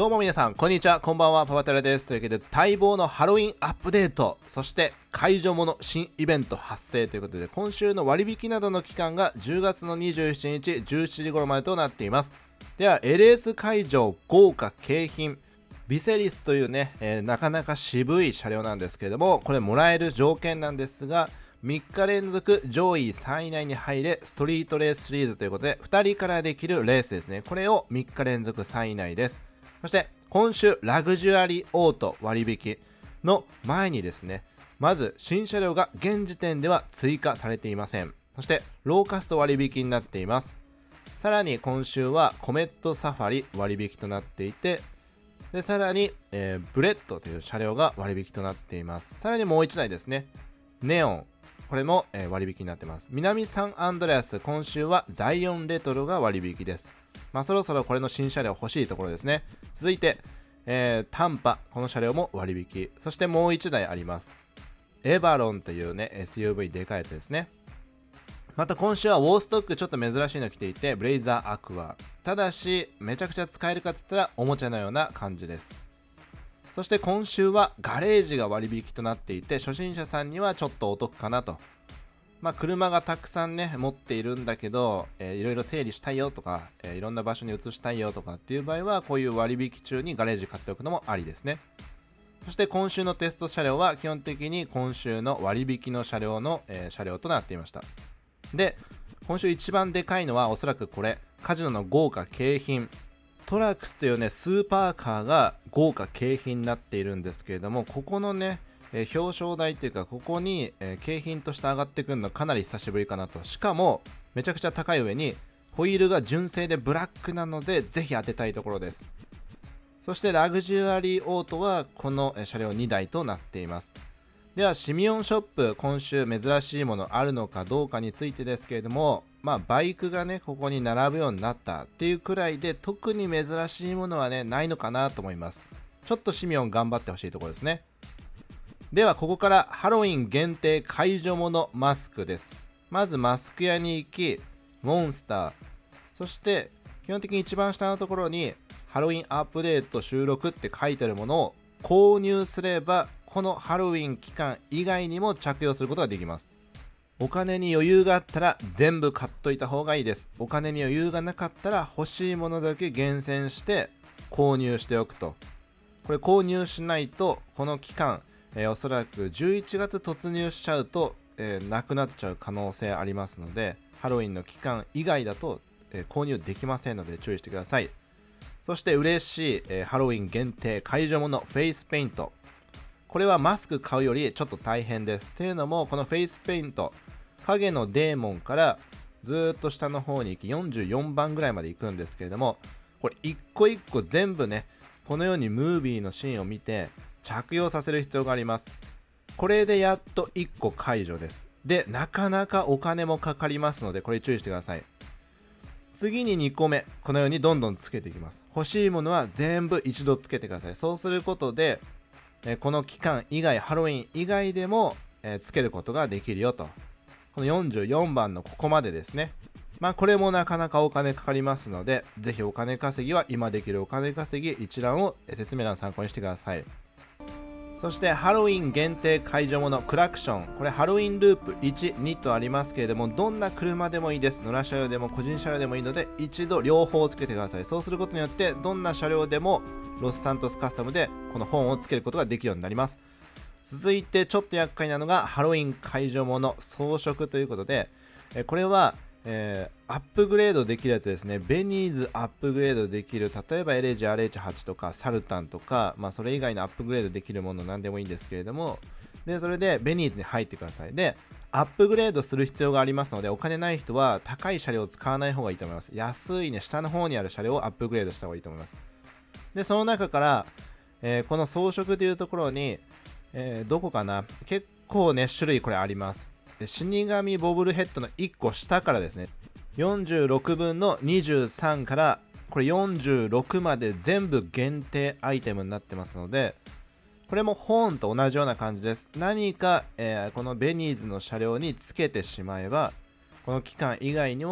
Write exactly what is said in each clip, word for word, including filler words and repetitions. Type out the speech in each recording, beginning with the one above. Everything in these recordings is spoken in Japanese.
どうも皆さんこんにちは、こんばんは、パパタラです。というわけで待望のハロウィンアップデート、そして解除後の新イベント発生ということで、今週の割引などの期間がじゅうがつのにじゅうしちにちじゅうしちじ頃までとなっています。では エルエス 会場豪華景品ビセリスというね、えー、なかなか渋い車両なんですけれども、これもらえる条件なんですが、みっか連続上位さんい以内に入れストリートレースシリーズということで、ふたりからできるレースですね。これをみっか連続さんい以内です。そして今週ラグジュアリーオート割引の前にですね、まず新車両が現時点では追加されていません。そしてローカスト割引になっています。さらに今週はコメットサファリ割引となっていて、でさらに、えー、ブレッドという車両が割引となっています。さらにもういちだいですね、ネオン、これも、えー、割引になっています。南サンアンドレアス、今週はザイオンレトロが割引です。まあそろそろこれの新車両欲しいところですね。続いて、えー、タンパ、この車両も割引。そしてもういちだいあります。エバロンというね エスユーブイ でかいやつですね。また今週はウォーストックちょっと珍しいの来ていて、ブレイザーアクア、ただしめちゃくちゃ使えるかって言ったらおもちゃのような感じです。そして今週はガレージが割引となっていて、初心者さんにはちょっとお得かなと。まあ車がたくさんね持っているんだけど、えー、いろいろ整理したいよとか、えー、いろんな場所に移したいよとかっていう場合は、こういう割引中にガレージ買っておくのもありですね。そして今週のテスト車両は基本的に今週の割引の車両の、えー、車両となっていました。で今週一番でかいのはおそらくこれ、カジノの豪華景品トラックスというねスーパーカーが豪華景品になっているんですけれども、ここのね、えー、表彰台というか、ここに、えー、景品として上がってくるのかなり久しぶりかなと。しかもめちゃくちゃ高い上にホイールが純正でブラックなので、ぜひ当てたいところです。そしてラグジュアリーオートはこの車両にだいとなっています。ではシミオンショップ、今週珍しいものあるのかどうかについてですけれども、まあバイクがねここに並ぶようになったっていうくらいで、特に珍しいものはねないのかなと思います。ちょっとシミオン頑張ってほしいところですね。ではここからハロウィン限定解除ものマスクです。まずマスク屋に行き、モンスター、そして基本的に一番下のところにハロウィンアップデート収録って書いてあるものを購入すれば、このハロウィン期間以外にも着用することができます。お金に余裕があったら全部買っといた方がいいです。お金に余裕がなかったら欲しいものだけ厳選して購入しておくと。これ購入しないとこの期間、えー、おそらくじゅういちがつ突入しちゃうと、えー、なくなっちゃう可能性ありますので、ハロウィンの期間以外だと、えー、購入できませんので注意してください。そして嬉しい、えー、ハロウィン限定解除ものフェイスペイント、これはマスク買うよりちょっと大変です。というのも、このフェイスペイント、影のデーモンからずーっと下の方に行きよんじゅうよんばんぐらいまで行くんですけれども、これ一個一個全部ねこのようにムービーのシーンを見て着用させる必要があります。これでやっといっこ解除です。でなかなかお金もかかりますので、これ注意してください。次ににこめ、このようにどんどんつけていきます。欲しいものは全部一度つけてください。そうすることでえこの期間以外、ハロウィン以外でも、えー、つけることができるよと。このよんじゅうよんばんのここまでですね。まあこれもなかなかお金かかりますので、ぜひお金稼ぎは今できるお金稼ぎ一覧を説明欄参考にしてください。そしてハロウィン限定解除ものクラクション、これハロウィンループいち、にとありますけれども、どんな車でもいいです。野良車両でも個人車両でもいいので、一度両方つけてください。そうすることによってどんな車両でもロスサントスカスタムでこの本をつけることができるようになります。続いてちょっと厄介なのがハロウィン解除もの装飾ということで、えこれは、えー、アップグレードできるやつですね。ベニーズアップグレードできる、例えば エルエイチアールエイチはち とかサルタンとか、まあそれ以外のアップグレードできるものなんでもいいんですけれども、でそれでベニーズに入ってください。でアップグレードする必要がありますので、お金ない人は高い車両を使わない方がいいと思います。安いね下の方にある車両をアップグレードした方がいいと思います。でその中から、えー、この装飾というところに、えー、どこかな、結構ね種類これあります。で死神ボブルヘッドのいっこ下からですね、よんじゅうろくぶんのにじゅうさんからこれよんじゅうろくまで全部限定アイテムになってますので、これもホーンと同じような感じです。何か、えー、このベニーズの車両につけてしまえば、この期間以外にも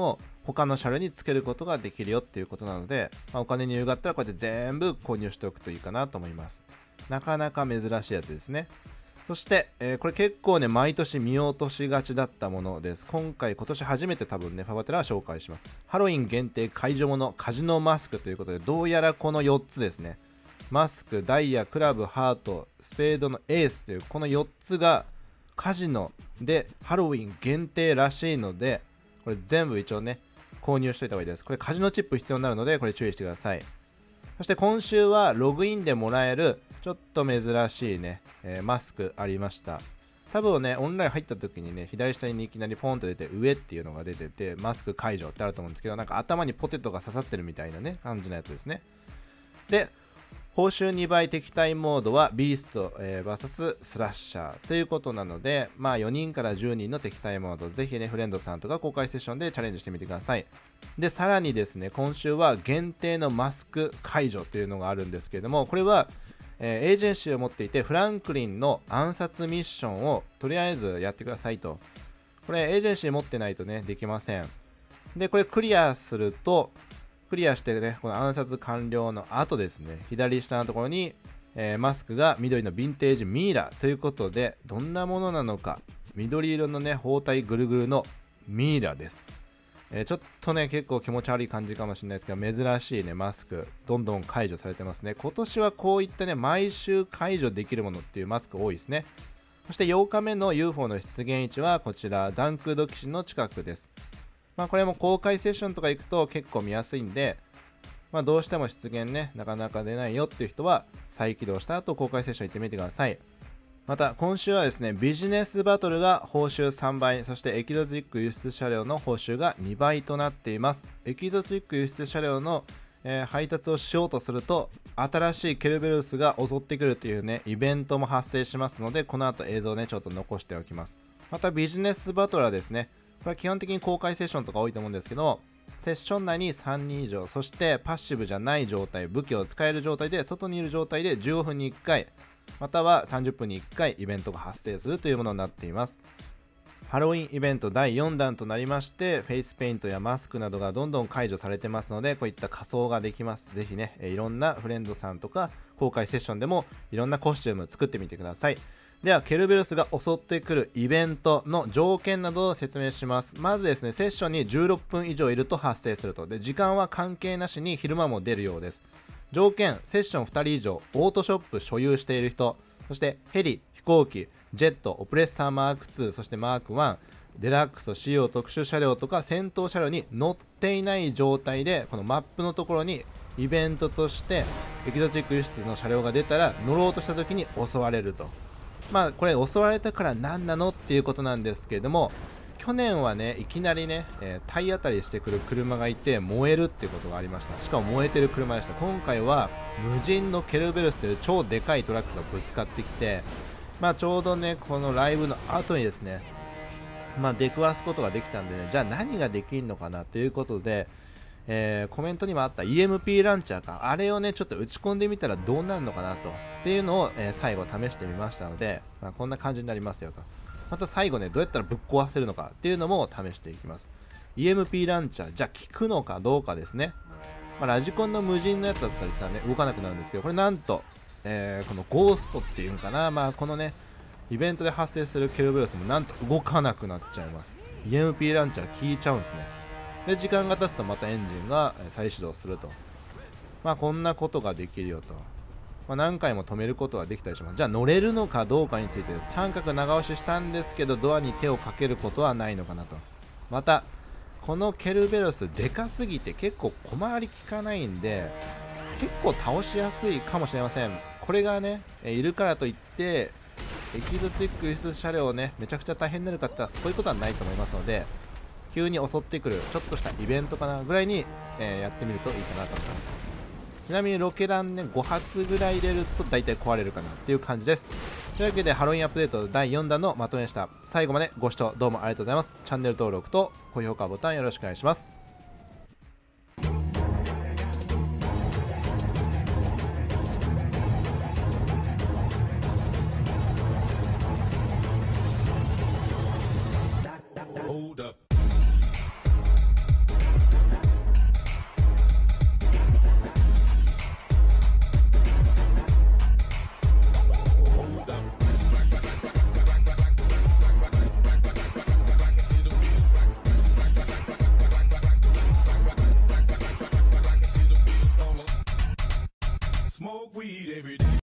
他の車両につけることができるよっていうことなので、まあ、お金に余裕があったらこうやって全部購入しておくといいかなと思います。なかなか珍しいやつですね。そして、えー、これ結構ね毎年見落としがちだったものです。今回今年初めて多分ねファバテラは紹介します。ハロウィン限定解除物カジノマスクということで、どうやらこのよっつですね、マスク、ダイヤ、クラブ、ハート、スペードのエースというこのよっつがカジノでハロウィン限定らしいので、これ全部一応ね購入しておいた方がいいです。これカジノチップ必要になるのでこれ注意してください。そして今週はログインでもらえるちょっと珍しいね、えー、マスクありました。多分ねオンライン入った時にね左下にいきなりポンと出て上っていうのが出ててマスク解除ってあると思うんですけど、なんか頭にポテトが刺さってるみたいなね感じのやつですね。で報酬にばい敵対モードはビースト、えー、ブイエス スラッシャーということなので、まあよにんからじゅうにんの敵対モード、ぜひねフレンドさんとか公開セッションでチャレンジしてみてください。でさらにですね今週は限定のマスク解除というのがあるんですけれども、これは、えー、エージェンシーを持っていてフランクリンの暗殺ミッションをとりあえずやってくださいと。これエージェンシー持ってないとねできません。でこれクリアするとクリアしてねこの暗殺完了の後ですね、左下のところに、えー、マスクが緑のヴィンテージミイラということで、どんなものなのか、緑色のね包帯ぐるぐるのミイラです。えー、ちょっとね結構気持ち悪い感じかもしれないですけど、珍しいねマスクどんどん解除されてますね。今年はこういったね毎週解除できるものっていうマスク多いですね。そしてようかめの ユーフォー の出現位置はこちらザンクード基地の近くです。まあこれも公開セッションとか行くと結構見やすいんで、まあどうしても出現ねなかなか出ないよっていう人は再起動した後公開セッション行ってみてください。また今週はですねビジネスバトルが報酬さんばい、そしてエキゾチック輸出車両の報酬がにばいとなっています。エキゾチック輸出車両の、えー、配達をしようとすると新しいケルベルスが襲ってくるっていうねイベントも発生しますので、この後映像ねちょっと残しておきます。またビジネスバトルはですね、これは基本的に公開セッションとか多いと思うんですけど、セッション内にさんにん以上、そしてパッシブじゃない状態、武器を使える状態で外にいる状態でじゅうごふんにいっかい、またはさんじゅっぷんにいっかいイベントが発生するというものになっています。ハロウィンイベントだいよんだんとなりまして、フェイスペイントやマスクなどがどんどん解除されてますので、こういった仮装ができます。ぜひねいろんなフレンドさんとか公開セッションでもいろんなコスチューム作ってみてください。ではケルベロスが襲ってくるイベントの条件などを説明します。まずですねセッションにじゅうろっぷん以上いると発生すると。で時間は関係なしに昼間も出るようです。条件、セッションふたり以上、オートショップ所有している人、そしてヘリ、飛行機、ジェット、オプレッサーマークツー、そしてマークワン、デラックス仕様特殊車両とか戦闘車両に乗っていない状態で、このマップのところにイベントとしてエキゾチック輸出の車両が出たら乗ろうとした時に襲われると。まあこれ襲われたから何なのっていうことなんですけれども、去年はねいきなりね、えー、体当たりしてくる車がいて燃えるっていうことがありました。しかも燃えてる車でした。今回は無人のケルベルスという超でかいトラックがぶつかってきて、まあちょうどねこのライブの後にですねまあ出くわすことができたんでね、じゃあ何ができるのかなということで、えー、コメントにもあった イーエムピー ランチャーか、あれをねちょっと打ち込んでみたらどうなるのかなとっていうのを、えー、最後試してみましたので、まあ、こんな感じになりますよと。また最後ねどうやったらぶっ壊せるのかっていうのも試していきます。 イーエムピー ランチャーじゃあ効くのかどうかですね。まあ、ラジコンの無人のやつだったりしたらね動かなくなるんですけど、これなんと、えー、このゴーストっていうんかな、まあこのねイベントで発生するケルベロスもなんと動かなくなっちゃいます。 イーエムピー ランチャー効いちゃうんですね。で時間が経つとまたエンジンが再始動すると。まあこんなことができるよと。まあ、何回も止めることができたりします。じゃあ乗れるのかどうかについて三角長押ししたんですけどドアに手をかけることはないのかなと。またこのケルベロスでかすぎて結構小回り効かないんで結構倒しやすいかもしれません。これがねいるからといってエキゾチック輸出車両をねめちゃくちゃ大変になるかって言ったらそういうことはないと思いますので、急に襲ってくるちょっとしたイベントかなぐらいに、えー、やってみるといいかなと思います。ちなみにロケランねごはつぐらい入れると大体壊れるかなっていう感じです。というわけでハロウィンアップデートだいよんだんのまとめでした。最後までご視聴どうもありがとうございます。チャンネル登録と高評価ボタンよろしくお願いします。